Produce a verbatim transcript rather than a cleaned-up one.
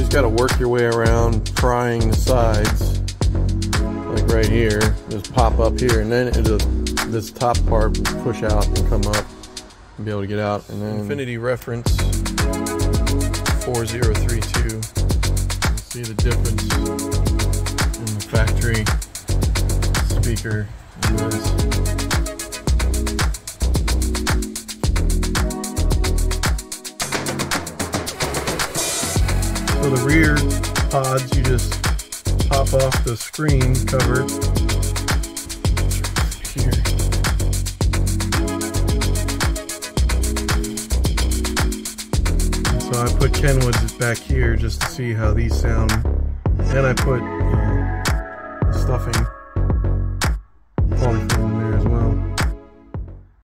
just got to work your way around prying the sides, like right here. Just pop up here, and then it'll, this top part will push out and come up and be able to get out. And then Infinity reference four zero three two. You see the difference in the factory speaker and this. So the rear pods, you just pop off the screen cover here. And so I put Kenwoods back here just to see how these sound. Then I put uh, the stuffing